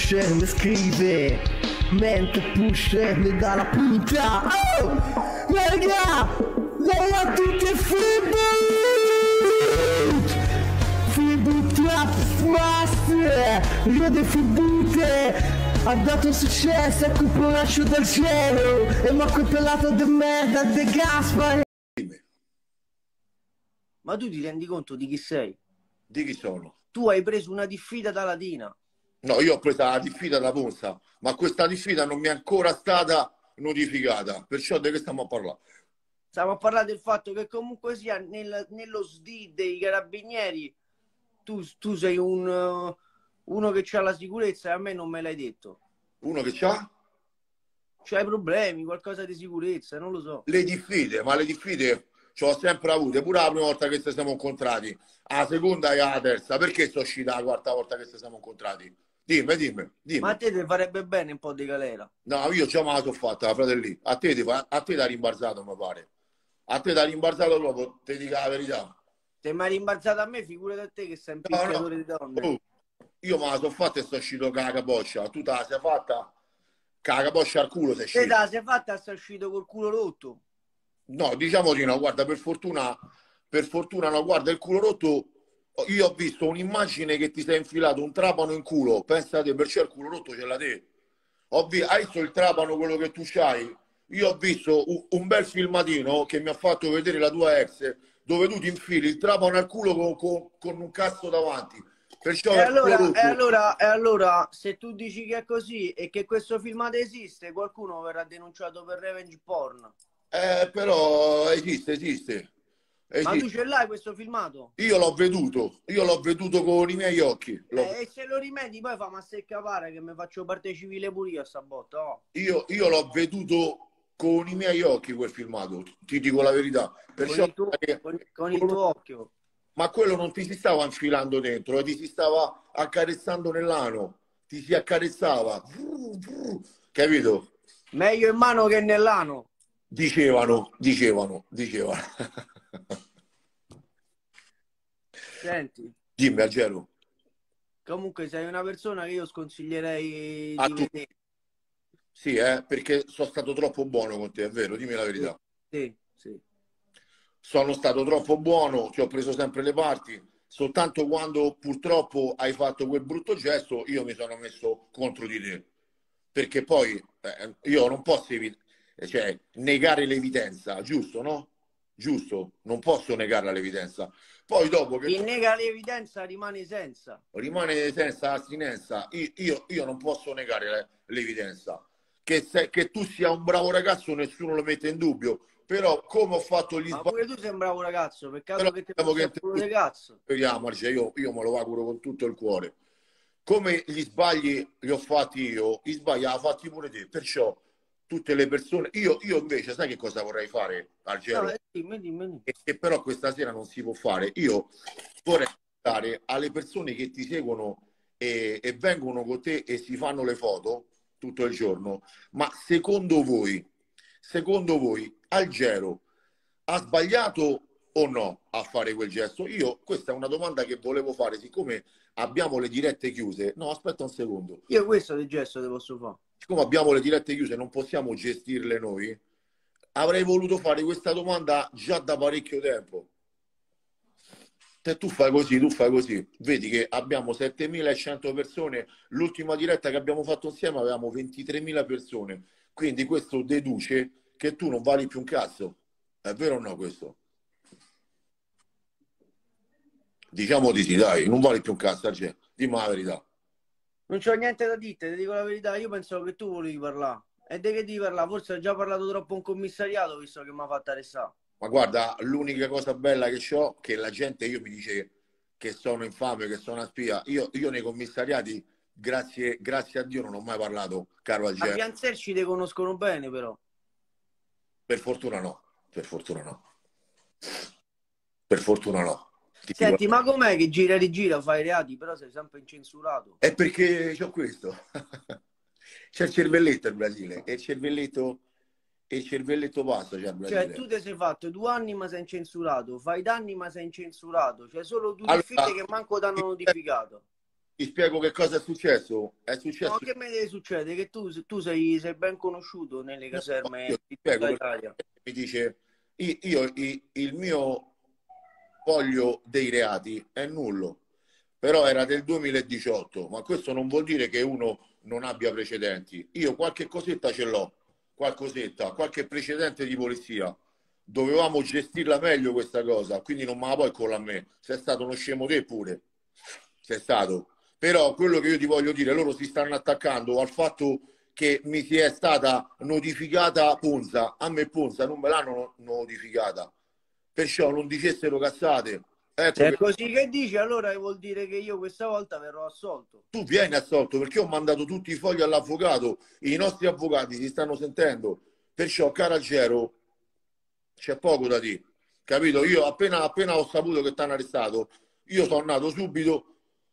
pusher mi scrive, mente pusher mi dà la punta. Oh, raga, dai a tutti e Freeboot Trap Master, io di Freeboot ha dato successo a Cuporaccio del cielo e mi ha colpellato di merda de Gaspare. Ma tu ti rendi conto di chi sei? Di chi sono? Tu hai preso una diffida da Latina. No, io ho preso la diffida da Ponza, ma questa diffida non mi è ancora stata notificata, perciò di che stiamo a parlare? Stiamo a parlare del fatto che comunque sia nello SD dei carabinieri tu sei uno che c'ha la sicurezza e a me non me l'hai detto. Uno che c'ha? C'hai problemi, qualcosa di sicurezza, non lo so. Le diffide, ma le diffide ce l'ho sempre avute, pure la prima volta che ci siamo incontrati, la seconda e la terza, perché sono uscita la quarta volta che ci siamo incontrati? Dimmi. Ma a te ti farebbe bene un po' di galera? No, io già me la sono fatta, fratelli. A te ti ha rimbalzato, mi pare. A te ti ha rimbalzato proprio, ti dico la verità. Se mi hai rimbalzato a me, figurati a te che sei un picchiatore di donne. Oh, io me la sono fatta e sono uscito con la capoccia. Tu te la sei fatta con la capoccia al culo, sei uscito. Te la sei fatta e sei uscito col culo rotto? No, diciamo di no, guarda, per fortuna no, guarda, il culo rotto, io ho visto un'immagine che ti sei infilato un trapano in culo, pensate, perciò il culo rotto ce l'ha te. Hai visto il trapano, quello che tu c'hai? Io ho visto un bel filmatino che mi ha fatto vedere la tua ex, dove tu ti infili il trapano al culo con un cazzo davanti. Perciò e allora, se tu dici che è così e che questo filmato esiste, qualcuno verrà denunciato per revenge porn. Però esiste. Ma tu ce l'hai questo filmato? Io l'ho veduto con i miei occhi. E se lo rimedi poi fa ma secca pare che mi faccio parte civile pure io a sta botta. Oh. Io l'ho veduto con i miei occhi quel filmato, ti dico la verità. Perciò con il tuo occhio. Ma quello non ti si stava infilando dentro, ti si stava accarezzando nell'ano, ti si accarezzava, capito? Meglio in mano che nell'ano. Dicevano. Senti. Dimmi, Algero. Comunque sei una persona che io sconsiglierei A di tu. vedere. Sì, perché sono stato troppo buono con te, è vero? Dimmi la verità. Sì. Sono stato troppo buono, ti ho preso sempre le parti, soltanto quando purtroppo hai fatto quel brutto gesto io mi sono messo contro di te. Perché poi io non posso negare l'evidenza, giusto, no? Giusto, non posso negare l'evidenza. Poi dopo che chi nega l'evidenza rimane senza. Rimane senza astinenza, io non posso negare l'evidenza. Che tu sia un bravo ragazzo nessuno lo mette in dubbio, però come ho fatto gli Ma sbagli... pure tu sei un bravo ragazzo, peccato che ti che il culo di cazzo. Speriamoci, io me lo auguro con tutto il cuore. Come gli sbagli li ho fatti io, gli sbagli li ha fatti pure te, perciò tutte le persone... Io invece, sai che cosa vorrei fare, Algero? No, dimmi. E però questa sera non si può fare. Io vorrei dare alle persone che ti seguono e vengono con te e si fanno le foto tutto il giorno, ma secondo voi Algero ha sbagliato o no a fare quel gesto? Questa è una domanda che volevo fare, siccome abbiamo le dirette chiuse. No, aspetta un secondo. Io questo di gesto te posso fare. Siccome abbiamo le dirette chiuse, non possiamo gestirle noi. Avrei voluto fare questa domanda già da parecchio tempo. Se tu fai così, vedi che abbiamo 7.100 persone, l'ultima diretta che abbiamo fatto insieme avevamo 23.000 persone, quindi questo deduce che tu non vali più un cazzo. È vero o no questo? Diciamo di sì, dai, non vali più un cazzo, dimmi la verità. Non c'ho niente da dirti, ti dico la verità, io pensavo che tu volevi parlare. E di che devi parlare? Forse hai già parlato troppo in commissariato, visto che mi ha fatto arrestare. Ma guarda, l'unica cosa bella che ho, che la gente mi dice che sono infame, che sono una spia. Io nei commissariati, grazie a Dio, non ho mai parlato, caro Algero. A Pianzer ci te conoscono bene, però. Per fortuna no. Senti, ma com'è che gira e rigira, fai reati, però sei sempre incensurato? È perché c'ho questo. C'è il cervelletto in Brasile, e il cervelletto passa, c'è il Brasile. Cioè, tu ti sei fatto 2 anni ma sei incensurato, fai danni ma sei incensurato, cioè solo due Allora, diffide che manco t'hanno notificato. ti spiego che cosa è successo. È No, successo. che me deve succedere? Che tu sei ben conosciuto nelle No, caserme io ti di spiego tutta perché Italia. mi dice il mio foglio dei reati è nullo, però era del 2018, ma questo non vuol dire che uno non abbia precedenti. Io qualche cosetta ce l'ho, qualcosetta, qualche precedente di polizia. Dovevamo gestirla meglio questa cosa, quindi non me la puoi con a me. Sei stato uno scemo te pure, sei stato. Però quello che io ti voglio dire, loro si stanno attaccando al fatto che mi sia stata notificata Ponza. A me Ponza non me l'hanno notificata, perciò non dicessero cazzate. Se Ecco è che così che dici, allora vuol dire che io questa volta verrò assolto. tu vieni assolto perché ho mandato tutti i fogli all'avvocato, i nostri avvocati si stanno sentendo, perciò caro Gero c'è poco da dire, capito? Io appena ho saputo che ti hanno arrestato, io sono andato subito,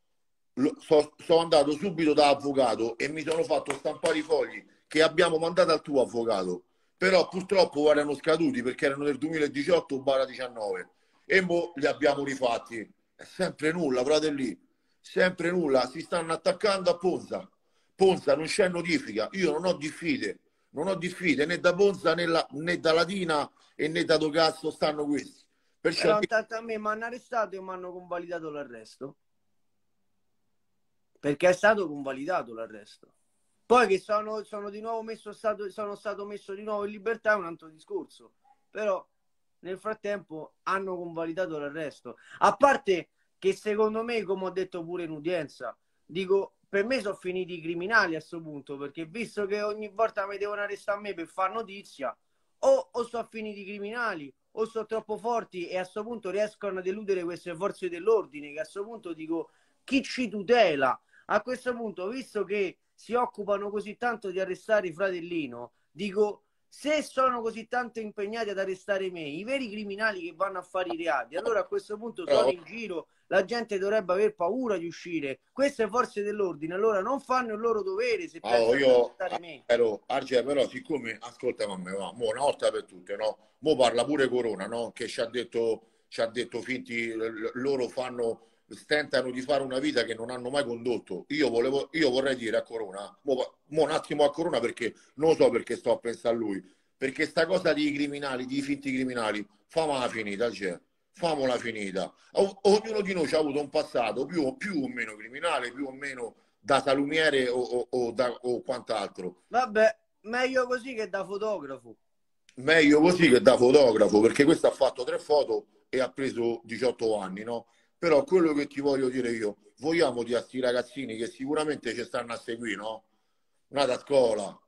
sono andato subito da avvocato e mi sono fatto stampare i fogli che abbiamo mandato al tuo avvocato, però purtroppo erano scaduti perché erano del 2018-19 e mo li abbiamo rifatti. È sempre nulla, fratelli, sempre nulla, si stanno attaccando a Ponza. Ponza non c'è notifica, io non ho diffide, non ho diffide né da Ponza né da Latina e né da dove cazzo stanno questi. Perciò Però intanto a me mi hanno arrestato e mi hanno convalidato l'arresto. Perché è stato convalidato l'arresto. Poi che sono di nuovo sono stato messo di nuovo in libertà è un altro discorso. Però nel frattempo hanno convalidato l'arresto. A parte che secondo me, come ho detto pure in udienza, dico, per me sono finiti i criminali a questo punto, perché visto che ogni volta mi devono arrestare a me per fare notizia, o sono finiti i criminali, o sono troppo forti e a questo punto riescono a deludere queste forze dell'ordine, che a questo punto dico, chi ci tutela? A questo punto, visto che si occupano così tanto di arrestare il fratellino, dico, se sono così tanto impegnati ad arrestare me, i veri criminali che vanno a fare i reati, allora a questo punto sono però, in giro, la gente dovrebbe aver paura di uscire. Queste forze dell'ordine allora non fanno il loro dovere se pensano di io arrestare me. Arge, però siccome ascolta mamma, va, mo una volta per tutte, no? Mo parla pure Corona, no? Che ci ha detto finti, loro fanno, stentano di fare una vita che non hanno mai condotto. Io vorrei dire a Corona, mo un attimo a Corona perché non so perché sto a pensare a lui, perché sta cosa di criminali, di finti criminali, famela finita, cioè, famola finita. Ognuno di noi ha avuto un passato più o meno criminale, più o meno da salumiere o quant'altro. Vabbè, meglio così che da fotografo. Meglio così che da fotografo, perché questo ha fatto 3 foto e ha preso 18 anni, no? Però quello che ti voglio dire io, vogliamo di questi ragazzini che sicuramente ci stanno a seguire, no? Nata a scuola,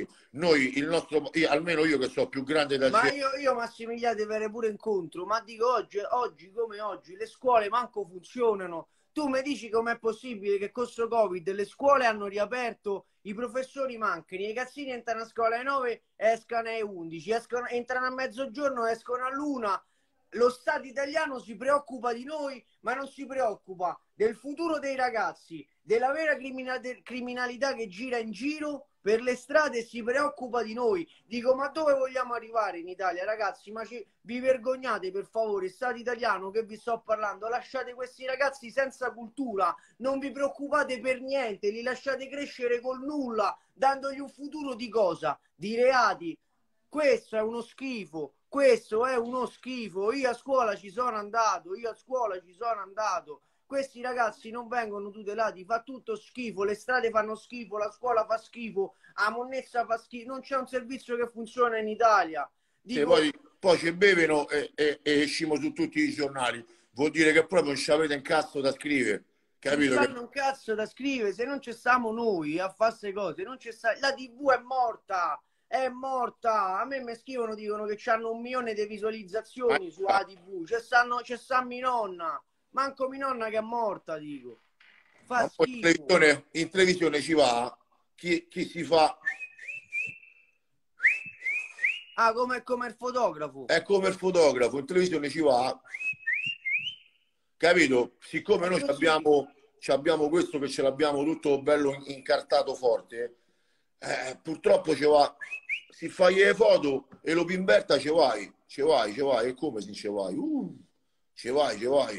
il nostro, almeno io che sono più grande da Ma te, io Massimiliano verrei pure incontro, ma dico oggi come oggi le scuole manco funzionano. Tu mi dici com'è possibile che con questo Covid le scuole hanno riaperto, i professori mancano, i ragazzini entrano a scuola alle 9 e escono alle 11, entrano a mezzogiorno e escono all'una. Lo Stato italiano si preoccupa di noi, ma non si preoccupa del futuro dei ragazzi, della vera criminalità che gira in giro per le strade e si preoccupa di noi. Dico, ma dove vogliamo arrivare in Italia, ragazzi? Ma vi vergognate, per favore, Stato italiano che vi sto parlando, lasciate questi ragazzi senza cultura, non vi preoccupate per niente, li lasciate crescere col nulla, dandogli un futuro di cosa? Di reati. Questo è uno schifo. Questo è uno schifo. Io a scuola ci sono andato. Questi ragazzi non vengono tutelati. Fa tutto schifo. Le strade fanno schifo. La scuola fa schifo. La monnezza fa schifo. Non c'è un servizio che funziona in Italia. Dico, poi ci bevono e escimo su tutti i giornali. Vuol dire che proprio non ci avete un cazzo da scrivere. Capito? fanno un cazzo da scrivere. Se non ci stiamo noi a fare queste cose, non c'è la TV è morta. È morta. A me mi scrivono, dicono che hanno 1 milione di visualizzazioni su ATV. C'è sta mia nonna. Manco mia nonna che è morta, dico. Fa Ma poi schifo. in televisione ci va chi si fa. Ah, come il fotografo. È come il fotografo, in televisione ci va. Capito? Siccome noi abbiamo questo che ce l'abbiamo tutto bello incartato forte, purtroppo ci va. Si fa le foto e lo pimberta ci vai. E come se ci vai? Ci vai.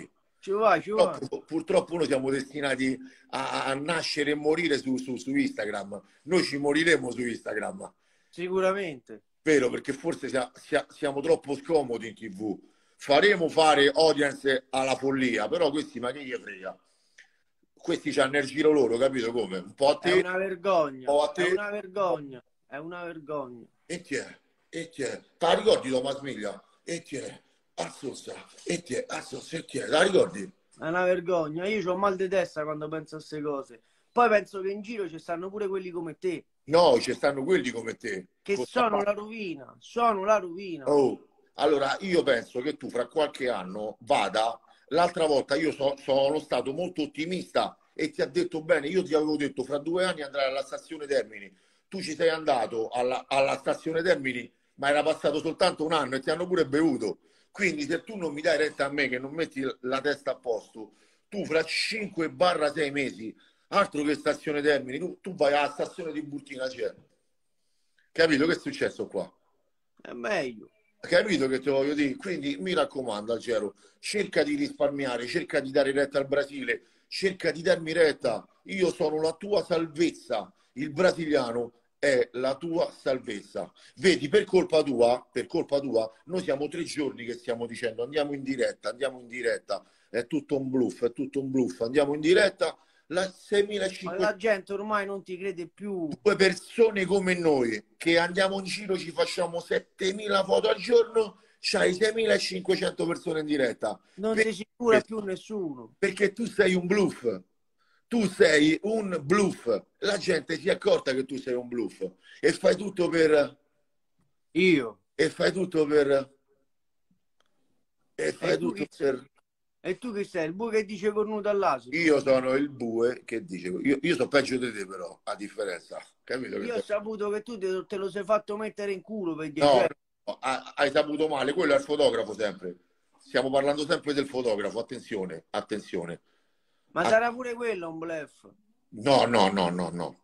Ci vuoi, ci vuoi. Purtroppo noi siamo destinati a nascere e morire su Instagram. Noi ci moriremo su Instagram. Sicuramente. Vero, perché forse siamo troppo scomodi in TV. Faremo fare audience alla follia, però questi ma che gli frega? Questi c'hanno il giro loro, capito come? Un po' a te, È una vergogna, un po' a te. è una vergogna, è una vergogna. E ti è, e ti è. Te la ricordi Thomas Miglia? E ti è, assossa, e ti è, assossa, e ti è. Te la ricordi? È una vergogna. Io ho mal di testa quando penso a queste cose. Poi penso che in giro ci stanno pure quelli come te. No, ci stanno quelli come te. Che sono la rovina, sono la rovina. Oh, allora io penso che tu fra qualche anno vada. L'altra volta io sono stato molto ottimista e ti ha detto bene, io ti avevo detto fra 2 anni andrai alla stazione Termini. Tu ci sei andato alla stazione Termini, ma era passato soltanto 1 anno e ti hanno pure bevuto. Quindi se tu non mi dai retta a me, che non metti la testa a posto, tu fra 5-6 mesi, altro che stazione Termini, tu vai alla stazione di Burtina Cielo. Capito che è successo qua? È meglio. Capito che te voglio dire? Quindi mi raccomando, Algero, cerca di risparmiare, cerca di dare retta al Brasile, cerca di darmi retta. Io sono la tua salvezza. Il brasiliano è la tua salvezza. Vedi, per colpa tua, noi siamo 3 giorni che stiamo dicendo andiamo in diretta, è tutto un bluff, è tutto un bluff, andiamo in diretta. La 6.500 Ma la gente ormai non ti crede più. 2 persone come noi che andiamo in giro, ci facciamo 7.000 foto al giorno, c'hai 6.500 persone in diretta. Non ti si cura più nessuno. Perché tu sei un bluff. Tu sei un bluff. La gente si è accorta che tu sei un bluff. E fai tutto per... Io. E fai tutto per... E fai E tu tutto chi per... sei? E tu che sei? Il bue che dice cornuto all'asino? Io sono il bue che dice... Io so peggio di te però, a differenza. Capito? Io ho saputo che tu te lo sei fatto mettere in culo per 10 No, euro. no, hai saputo male, quello è il fotografo sempre. Stiamo parlando sempre del fotografo, attenzione, attenzione. Ma sarà pure quello un bluff? No, no, no, no, no.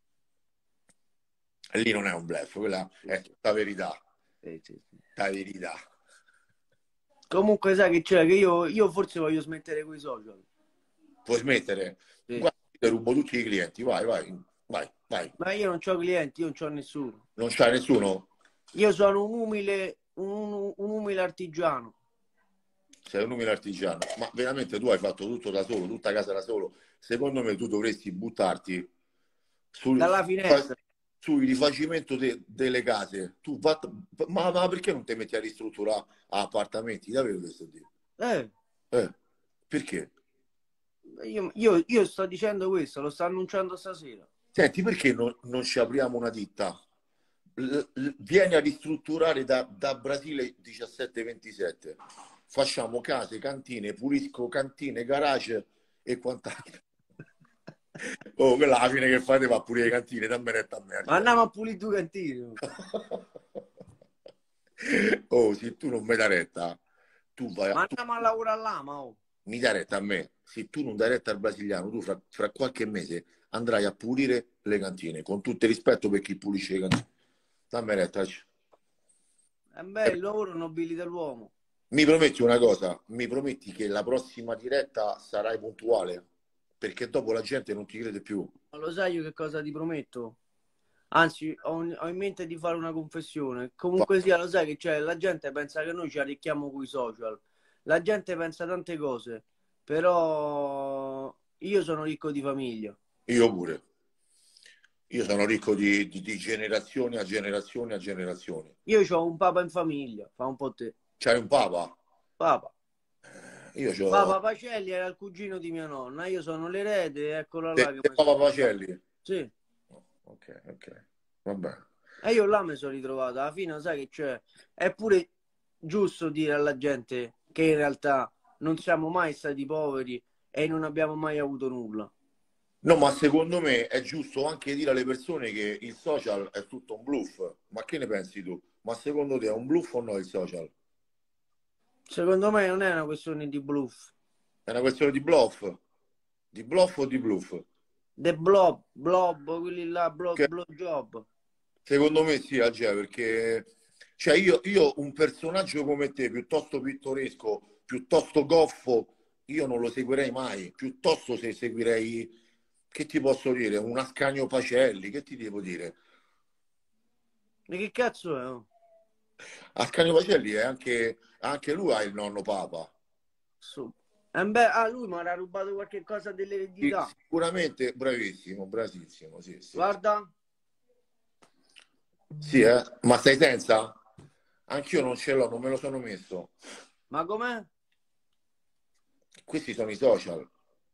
Lì non è un bluff, quella è tutta verità. Sì. La verità. Comunque sai che c'è? Che io forse voglio smettere con i social. Puoi smettere? Sì. Guarda, ti rubo tutti i clienti, vai. Ma io non ho clienti, io non ho nessuno. Non c'è nessuno? Io sono un umile artigiano. Sei un umile artigiano, ma veramente tu hai fatto tutto da solo, tutta casa da solo. Secondo me tu dovresti buttarti Dalla finestra. sul rifacimento delle case. Ma perché non ti metti a ristrutturare appartamenti? Davvero questo dire? Perché? Io sto dicendo questo, lo sto annunciando stasera. Senti, perché non ci apriamo una ditta? Vieni a ristrutturare da Brasile 1727. Facciamo case, cantine, pulisco cantine, garage e quant'altro. Oh, quella alla fine che fate va pure le cantine, dammi retta a me. Ma andiamo a pulire due cantine. Oh, se tu non mi dai retta, tu vai Ma andiamo a lavorare là, ma oh. mi dai retta a me. Se tu non dai retta al brasiliano, tu fra qualche mese andrai a pulire le cantine, con tutto il rispetto per chi pulisce le cantine. Dammi retta. Il lavoro nobilita l'uomo. Mi prometti una cosa, mi prometti che la prossima diretta sarai puntuale? Perché dopo la gente non ti crede più. Ma lo sai io che cosa ti prometto? Anzi, ho in mente di fare una confessione. Comunque sia, lo sai che c'è, la gente pensa che noi ci arricchiamo con i social. La gente pensa tante cose, però io sono ricco di famiglia. Io pure. Io sono ricco di generazione a generazione a generazione. Io ho un papa in famiglia, fa un po' te. C'hai un papa? Papa. Io c'ho... Papa Pacelli era il cugino di mia nonna, io sono l'erede, eccola là. Papa Pacelli? Sì. Ok, va bene. E io là mi sono ritrovato, alla fine sai che c'è? È pure giusto dire alla gente che in realtà non siamo mai stati poveri e non abbiamo mai avuto nulla. No, ma secondo me è giusto anche dire alle persone che il social è tutto un bluff. Ma che ne pensi tu? Ma secondo te è un bluff o no il social? Secondo me non è una questione di bluff. È una questione di bluff? Di bluff o di bluff? The blob, quelli là, blow job. Secondo me sì, Agea, perché cioè io un personaggio come te, piuttosto pittoresco, piuttosto goffo, io non lo seguirei mai, piuttosto se seguirei, che ti posso dire, un Ascanio Pacelli, che ti devo dire? Ma che cazzo è? Oh? Ascanio Pacelli è anche lui ha il nonno Papa. Lui mi ha rubato qualche cosa Sì, dell'eredità. sicuramente bravissimo, bravissimo, sì, sì. Guarda. Sì, ma stai senza? Anch'io non ce l'ho, non me lo sono messo. Ma com'è? Questi sono i social.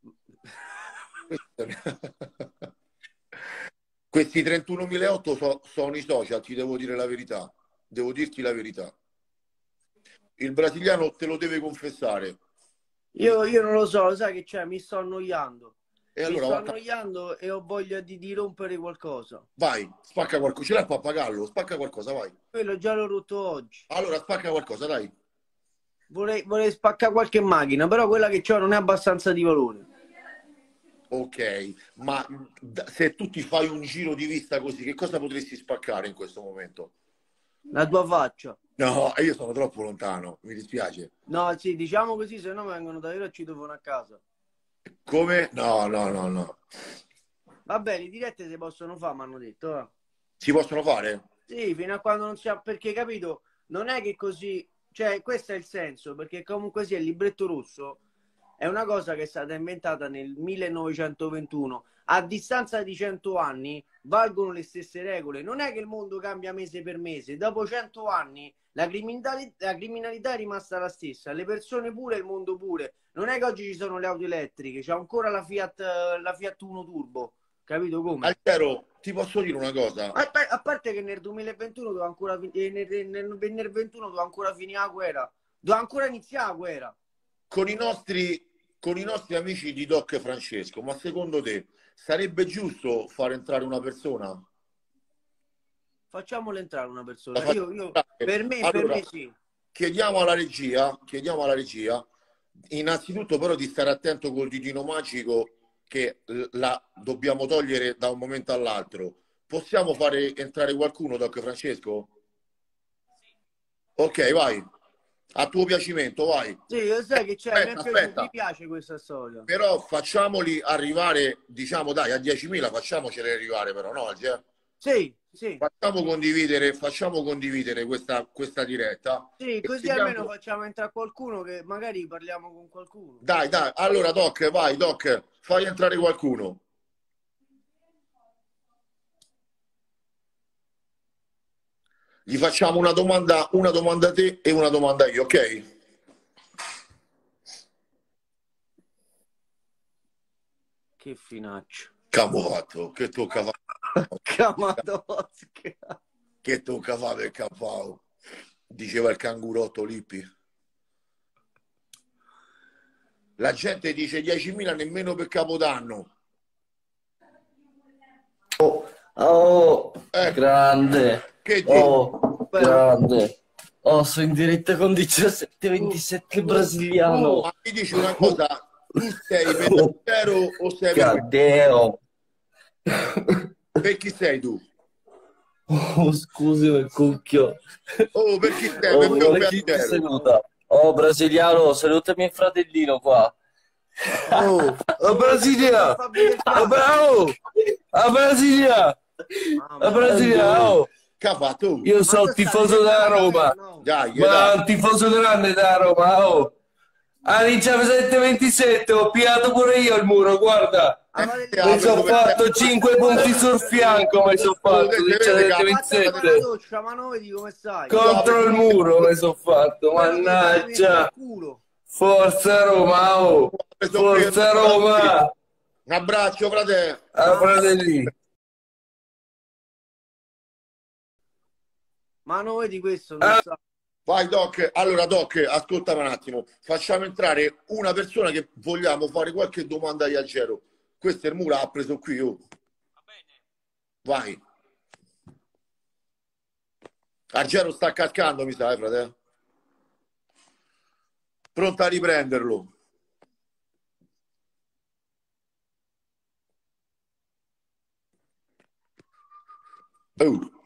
Questi 31.008 sono i social, ti devo dire la verità. Devo dirti la verità. Il brasiliano te lo deve confessare. Io non lo so, lo sai che c'è? Mi sto annoiando. E Mi allora sto annoiando e ho voglia di rompere qualcosa. vai, spacca qualcosa. Ce l'hai il pappagallo? Spacca qualcosa, vai. Quello già l'ho rotto oggi. Allora spacca qualcosa, dai. Vorrei spaccare qualche macchina, però quella che ho non è abbastanza di valore. Ok, ma se tu ti fai un giro di vista così, che cosa potresti spaccare in questo momento? La tua faccia. No, io sono troppo lontano, mi dispiace. No, sì, diciamo così, se no vengono da io e ci devono a casa. Come? No, no, no, no. Vabbè, le dirette si possono fare, mi hanno detto. Si possono fare? Sì, fino a quando non si ha... Perché, capito, non è che così... Cioè, questo è il senso, perché comunque sia il libretto rosso è una cosa che è stata inventata nel 1921. A distanza di 100 anni valgono le stesse regole. Non è che il mondo cambia mese per mese. Dopo 100 anni la criminalità è rimasta la stessa. Le persone pure, il mondo pure. Non è che oggi ci sono le auto elettriche, c'è ancora la Fiat Uno Turbo. Capito come? Altero, ti posso dire una cosa? A parte che nel 2021 doveva ancora nel 21 doveva ancora finire la guerra. Doveva ancora iniziare la guerra. Con i nostri amici di Doc e Francesco, ma secondo te sarebbe giusto far entrare una persona? Facciamolo entrare una persona. Per Allora, me sì. chiediamo alla regia, innanzitutto però di stare attento col ditino magico che la dobbiamo togliere da un momento all'altro. Possiamo fare entrare qualcuno, Doc Francesco? Ok, vai. A tuo piacimento, vai. Sì, lo sai che c'è, Aspetta. mi piace questa storia. Però facciamoli arrivare, diciamo, dai, a 10.000 facciamoceli arrivare però, no, Alge? Sì, sì. Facciamo condividere questa diretta. Sì, E così almeno facciamo entrare qualcuno che magari parliamo con qualcuno. Dai, allora Doc, vai, Doc, fai entrare qualcuno. Gli facciamo una domanda a te e una domanda a io, ok? Che finaccio. Capofatto, che tocca fare. Camatosca. Che tocca fare per Campao, diceva il cangurotto Lippi. La gente dice 10.000 nemmeno per Capodanno. Oh, grande. Che oh, grande. Oh, sono in diretta con 17-27 brasiliano. Ma mi dici una cosa, tu sei per Altero o sei per... Cadeo. Per chi sei tu? Oh, scusi, il cucchio. Oh, per chi sei? Oh, Per me o guarda per chi ti Altero? saluta. Oh, brasiliano, salutami il fratellino qua. Oh, oh Brasilia! Oh, bravo! A Brasilia! A Brasilia! Oh. Capato. Io sono il tifoso della Roma. Dai, Ma il tifoso grande della Roma, oh! A 27-27 ho piato pure io il muro, guarda! Mi sono fatto 5 punti sul fianco, mi sono fatto 17-27. Ma non vedi come stai? Contro il muro mi sono fatto, mannaggia! Forza Roma, oh! Forza Roma! Un abbraccio, fratello! A fratelli! Ma non vedi questo? Non so. Vai Doc, allora Doc, ascoltami un attimo, facciamo entrare una persona che vogliamo fare qualche domanda a Algero. Questo è il muro, ha preso qui, oh. Va bene. Vai. Algero sta cascando, mi sa, fratello. Pronto a riprenderlo. Oh.